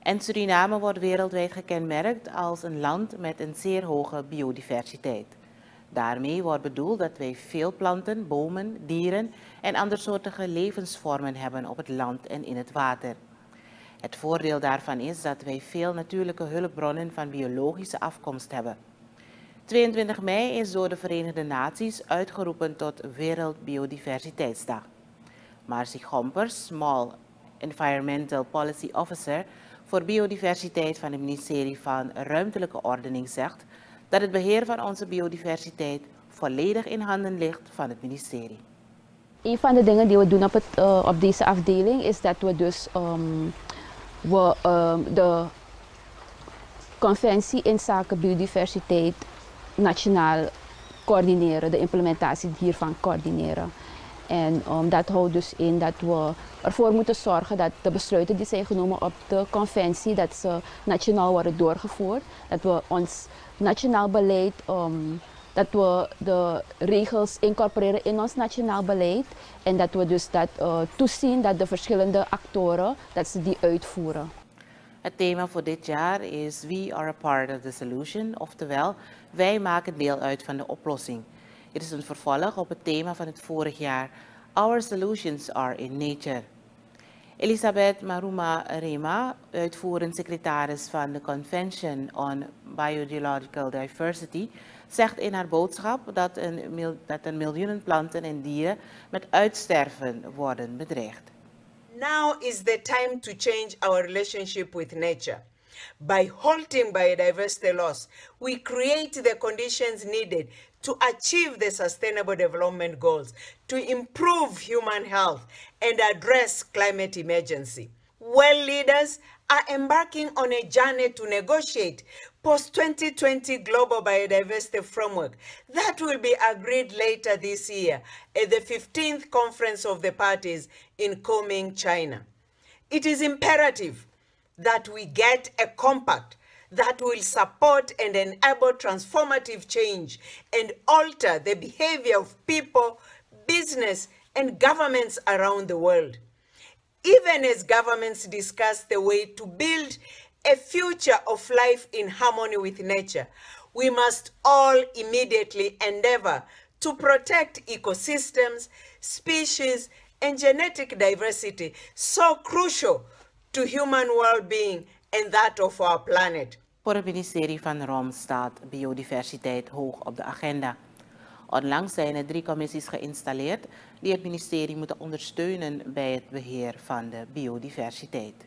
En Suriname wordt wereldwijd gekenmerkt als een land met een zeer hoge biodiversiteit. Daarmee wordt bedoeld dat wij veel planten, bomen, dieren en andersoortige levensvormen hebben op het land en in het water. Het voordeel daarvan is dat wij veel natuurlijke hulpbronnen van biologische afkomst hebben. 22 mei is door de Verenigde Naties uitgeroepen tot Wereldbiodiversiteitsdag. Marcy Gompers, Small Environmental Policy Officer voor biodiversiteit van het ministerie van Ruimtelijke Ordening, zegt dat het beheer van onze biodiversiteit volledig in handen ligt van het ministerie. Een van de dingen die we doen op deze afdeling is dat we dus de conventie in zaken biodiversiteit nationaal coördineren, de implementatie hiervan coördineren. En dat houdt dus in dat we ervoor moeten zorgen dat de besluiten die zijn genomen op de conventie, dat ze nationaal worden doorgevoerd. Dat we ons nationaal beleid, dat we de regels incorporeren in ons nationaal beleid. En dat we dus dat toezien dat de verschillende actoren, dat ze die uitvoeren. Het thema voor dit jaar is We are a part of the solution, oftewel wij maken deel uit van de oplossing. Dit is een vervolg op het thema van het vorig jaar, Our solutions are in nature. Elisabeth Maruma Rema, uitvoerend secretaris van de Convention on Biological Diversity, zegt in haar boodschap dat er miljoenen planten en dieren met uitsterven worden bedreigd. Now is the time to change our relationship with nature. By halting biodiversity loss, we create the conditions needed to achieve the Sustainable Development Goals, to improve human health and address climate emergency. World leaders are embarking on a journey to negotiate post-2020 global biodiversity framework that will be agreed later this year at the 15th Conference of the Parties in Kunming, China. It is imperative that we get a compact that will support and enable transformative change and alter the behavior of people, business, and governments around the world. Even as governments discuss the way to build a future of life in harmony with nature, we must all immediately endeavor to protect ecosystems, species, and genetic diversity, so crucial to human well-being and that of our planet. Voor het ministerie van ROM staat biodiversiteit hoog op de agenda. Onlangs zijn er 3 commissies geïnstalleerd die het ministerie moeten ondersteunen bij het beheer van de biodiversiteit.